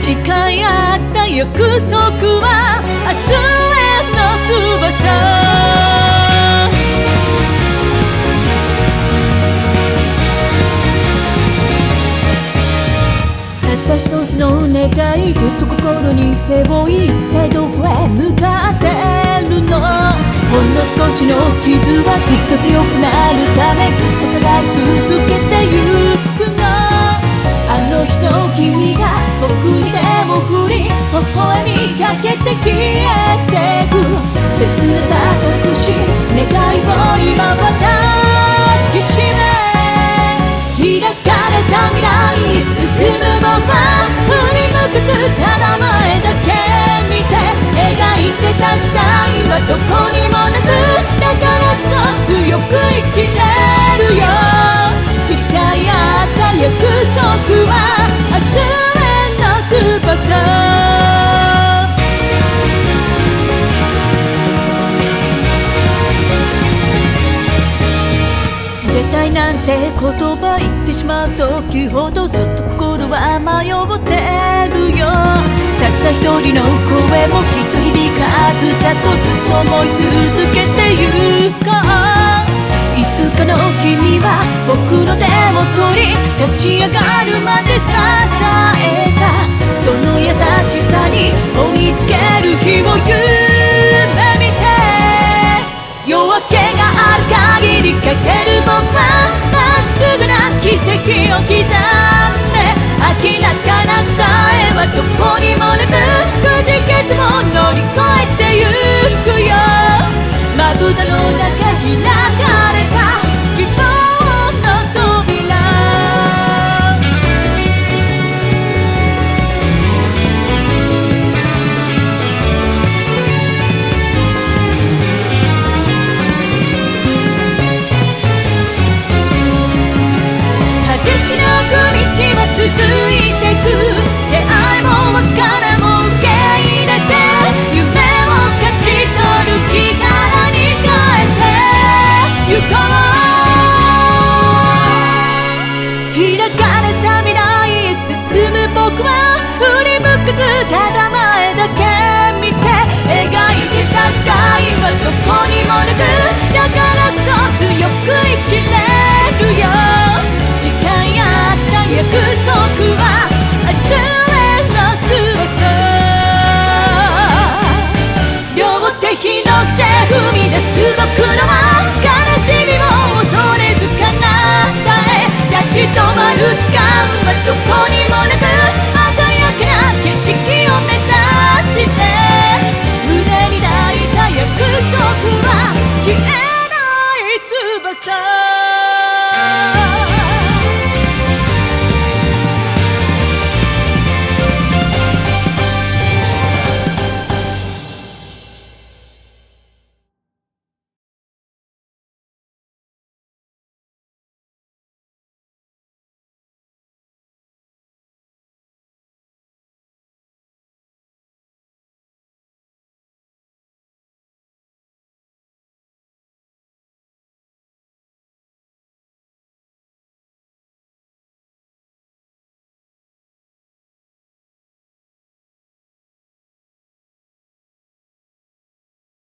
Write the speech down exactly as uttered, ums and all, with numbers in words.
誓い合った約束は明日への翼。たった一つの願い、ずっと心に背負い、一体どこへ向かってるの。ほんの少しの傷はきっと強くなるため、きっと輝き続けてゆくの。あの日の君が僕に手を振り、微笑みかけて消えてく。切なさ隠し願いを今は抱きしめ、開かれた未来へ進む僕は振り向くつただ前だけ見て、描いてたスカイはどこにもなく、だからこそ強く生きれるよ。誓い合った約束は明日への翼。絶対なんて言葉言ってしまう時ほど、そっと心は迷ってるよ。たった一人の声もきっと響くはずだとずっと思い続けてゆこう。いつかの君は僕の手を取り、立ち上がるまで支えた。その優しさに追いつける日を夢見て、夜明けがある限りかける僕はまっすぐな奇跡を刻んで、明らかな答えはどこにもなく、くじけても乗り越えてゆくよ。まぶたの中開かれた希望の扉。果てしなく道は続いてく。出会いも別れも受け入れて、夢を勝ち取る力に変えてゆこう。開かれた未来へ進む僕は振り向くずただ前だけ見て、描いてたスカイはどこにもなく、だからこそ強く生きれるよ。誓い合った約束は明日への翼。両手広げて踏み出す僕の前